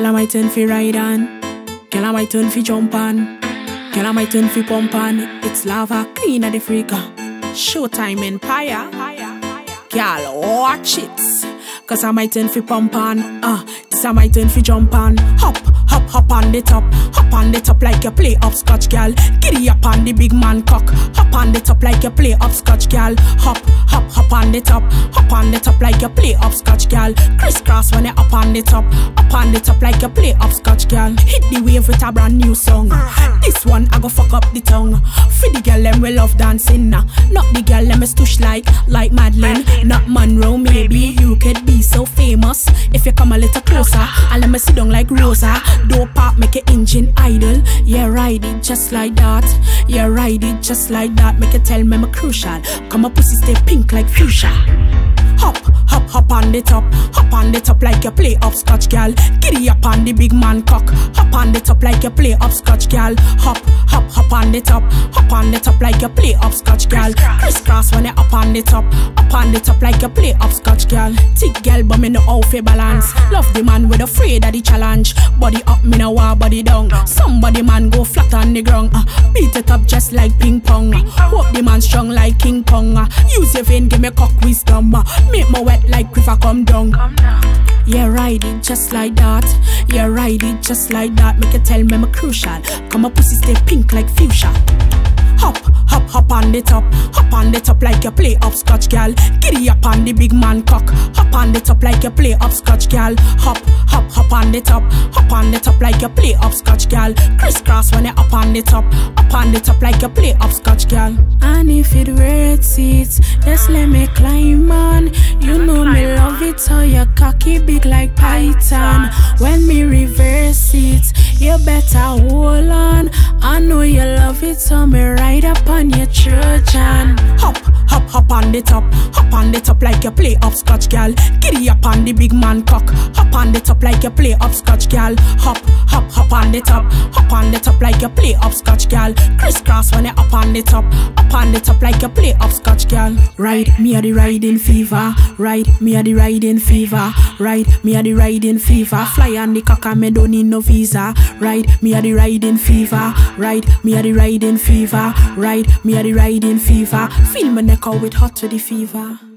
Girl, I my turn fi ride on. Girl, I my turn fi jump on. Girl, I my turn fi pump on. It's lava, queen of the freaker. Showtime Empire. Girl, watch it. Cause I my turn fi pump on. This I my turn fi jump on. Hop on the top. Hop on the top like you play upscotch, girl. Giddy up on the big man cock. Hop on the top like you play upscotch, girl. Hop on the top. Hop on the top like you play upscotch, girl. Crisscross when you up on the top. Up on the top like you play upscotch, girl. Hit the wave with a brand new song. This one I go fuck up the tongue. For the girl them we love dancing now. Not the girl them stush like Madeline. Not Monroe, maybe you could be so famous if you come a little closer. And let me sit down like Rosa. Dope pop make your engine idle. Yeah, ride it just like that. Yeah, ride it just like that. Make it tell me I'm crucial. Come up pussy stay pink like fuchsia. Hop on the top. Hop on the top like you play upscotch, girl. Giddy up on the big man cock. Hop on the top like you play upscotch, girl. Hop on the top. Hop on the top like you play upscotch, girl. Crisscross when you up on the top. Up on the top like you play upscotch, girl. Thick girl but me no how fi balance. Love the man with afraid of the challenge. Body up me no want body down. Somebody man go flat on the ground. Beat it up just like ping pong. Hope the man strong like King Kong. Use your vein give me cock wisdom. Make me wet like river come down. Yeah, ride it just like that. Yeah, ride it just like that. Make it tell me I'm crucial. Come up pussy stay pink like fuchsia. Hop on the top. Hop on the top like you play upscotch, girl. Giddy up on the big man cock. Hop on the top like you play upscotch, girl. Hop on the top. Hop on the top like you play upscotch, girl. Crisscross when you up on the top. Up on the top like you play upscotch, girl. And if it worth it, just let me climb on. You know me love it so your cocky big like Python. When me reverse it, you better hold on. I know you love it so me ride up on your Trojan. Hop on the top. Hop on the top like you play upscotch, girl. Giddy up on the big man cock. Hop on the top like you play upscotch, girl. Hop on the top. Hop on the top like you play upscotch, girl. Crisscross when you up on the top. Up on the top like you play upscotch, girl. Ride me a the riding fever. Ride me a the riding fever. Ride me a the riding fever. Fly on the cock and me don't need no visa. Ride me a the riding fever. Ride me a the riding fever. Ride me a the riding fever. Feel my neck out with hot to the fever.